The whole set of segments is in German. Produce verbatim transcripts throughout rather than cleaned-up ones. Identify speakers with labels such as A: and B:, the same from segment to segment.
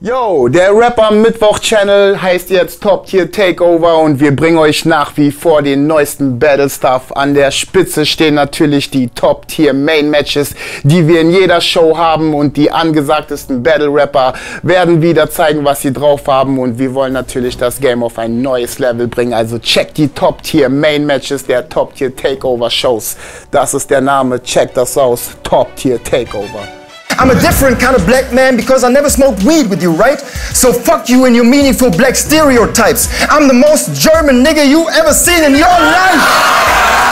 A: Yo, der Rapper Mittwoch Channel heißt jetzt Top Tier Takeover und wir bringen euch nach wie vor den neuesten Battle Stuff. An der Spitze stehen natürlich die Top Tier Main Matches, die wir in jeder Show haben, und die angesagtesten Battle Rapper werden wieder zeigen, was sie drauf haben, und wir wollen natürlich das Game auf ein neues Level bringen. Also checkt die Top Tier Main Matches der Top Tier Takeover Shows. Das ist der Name, checkt das aus, Top Tier Takeover.
B: I'm a different kind of black man because I never smoked weed with you, right? So fuck you and your meaningful black stereotypes. I'm the most German nigga you ever seen in your life.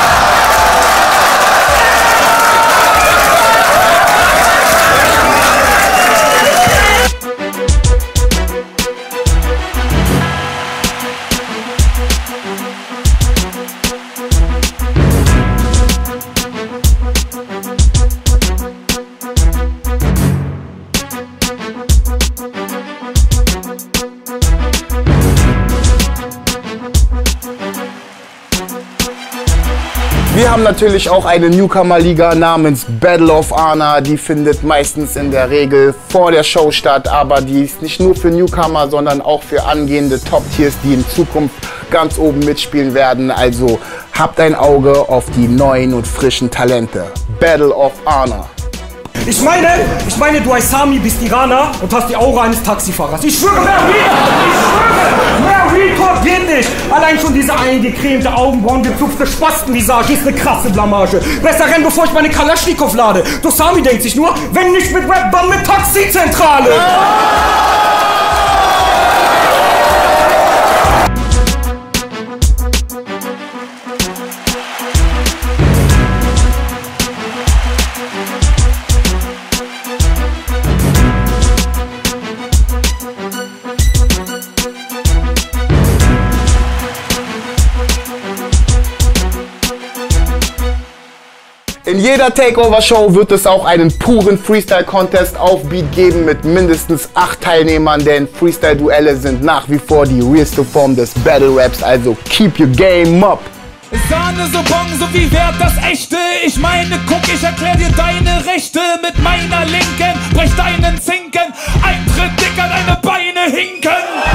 A: Wir haben natürlich auch eine Newcomer-Liga namens Battle of Honor. Die findet meistens in der Regel vor der Show statt, aber die ist nicht nur für Newcomer, sondern auch für angehende Top-Tiers, die in Zukunft ganz oben mitspielen werden. Also habt ein Auge auf die neuen und frischen Talente. Battle of Honor.
C: Ich meine, ich meine, du heißt Sami, bist Iraner und hast die Aura eines Taxifahrers. Ich schwöre, mehr Weed, ich schwöre, mehr Weed Talk geht nicht. Allein schon diese eingecremte Augenbrauen, gezupfte Spastenvisage ist eine krasse Blamage. Besser rennen, bevor ich meine Kalaschnikow lade. Doch Sami denkt sich nur, wenn nicht mit Rap, dann mit Taxizentrale.
A: In jeder Takeover-Show wird es auch einen puren Freestyle-Contest auf Beat geben mit mindestens acht Teilnehmern, denn Freestyle-Duelle sind nach wie vor die realste Form des Battle-Raps, also keep your game up!
D: Sahne so Bon, so wie wert das Echte. Ich meine, guck, ich erklär dir deine Rechte mit meiner Linken. Brech deinen Zinken, Eintritt dick an deine Beine hinken.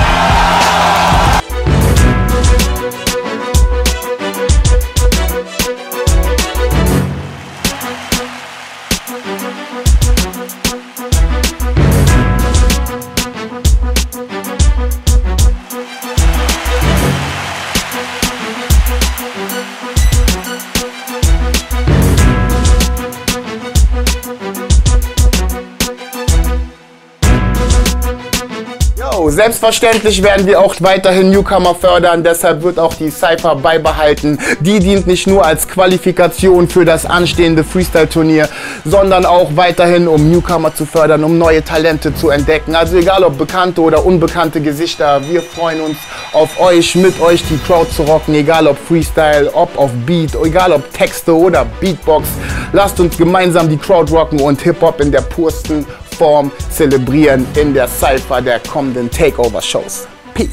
A: Selbstverständlich werden wir auch weiterhin Newcomer fördern, deshalb wird auch die Cypher beibehalten. Die dient nicht nur als Qualifikation für das anstehende Freestyle-Turnier, sondern auch weiterhin, um Newcomer zu fördern, um neue Talente zu entdecken. Also egal ob bekannte oder unbekannte Gesichter, wir freuen uns auf euch, mit euch die Crowd zu rocken, egal ob Freestyle, ob auf Beat, egal ob Texte oder Beatbox. Lasst uns gemeinsam die Crowd rocken und Hip-Hop in der pursten Form zelebrieren in der Cypher der kommenden Takeover-Shows. Peace!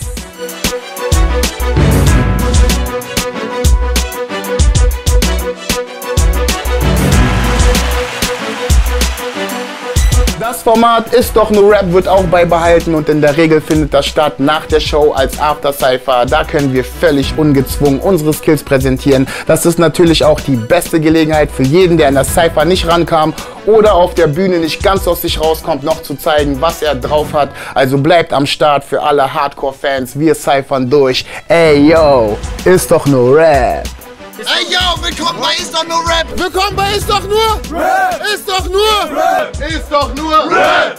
A: Das Format Ist doch nur Rap wird auch beibehalten und in der Regel findet das statt nach der Show als After-Cypher. Da können wir völlig ungezwungen unsere Skills präsentieren. Das ist natürlich auch die beste Gelegenheit für jeden, der in der Cypher nicht rankam oder auf der Bühne nicht ganz aus sich rauskommt, noch zu zeigen, was er drauf hat. Also bleibt am Start für alle Hardcore-Fans. Wir cyphern durch. Ey yo, ist doch nur Rap.
E: Ey yo, willkommen bei Ist doch nur Rap! Willkommen bei Ist doch nur Rap! Ist doch nur Rap! Ist doch nur Rap!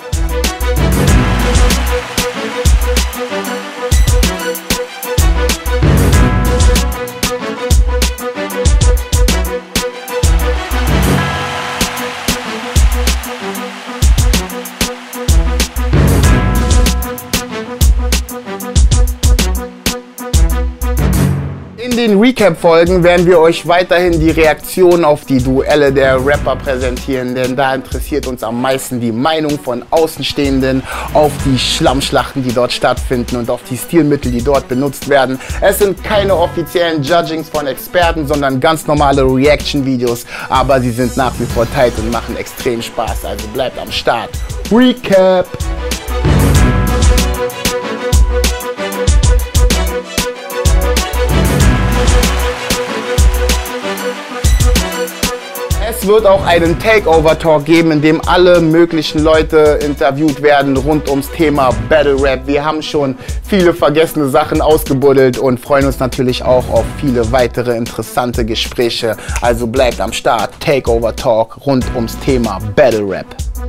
A: In den Recap-Folgen werden wir euch weiterhin die Reaktionen auf die Duelle der Rapper präsentieren, denn da interessiert uns am meisten die Meinung von Außenstehenden auf die Schlammschlachten, die dort stattfinden und auf die Stilmittel, die dort benutzt werden. Es sind keine offiziellen Judgings von Experten, sondern ganz normale Reaction-Videos, aber sie sind nach wie vor tight und machen extrem Spaß, also bleibt am Start. Recap! Es wird auch einen Takeover-Talk geben, in dem alle möglichen Leute interviewt werden rund ums Thema Battle Rap. Wir haben schon viele vergessene Sachen ausgebuddelt und freuen uns natürlich auch auf viele weitere interessante Gespräche. Also bleibt am Start. Takeover-Talk rund ums Thema Battle Rap.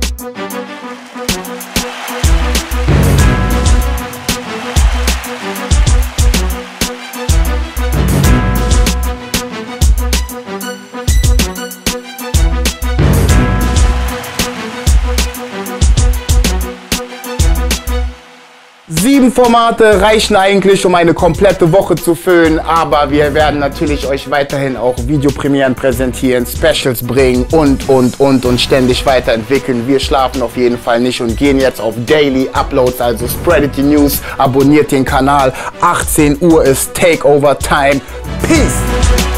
A: Sieben Formate reichen eigentlich, um eine komplette Woche zu füllen, aber wir werden natürlich euch weiterhin auch Videopremieren präsentieren, Specials bringen und, und, und und ständig weiterentwickeln. Wir schlafen auf jeden Fall nicht und gehen jetzt auf Daily Uploads, also spreadet die News, abonniert den Kanal. achtzehn Uhr ist Takeover Time. Peace!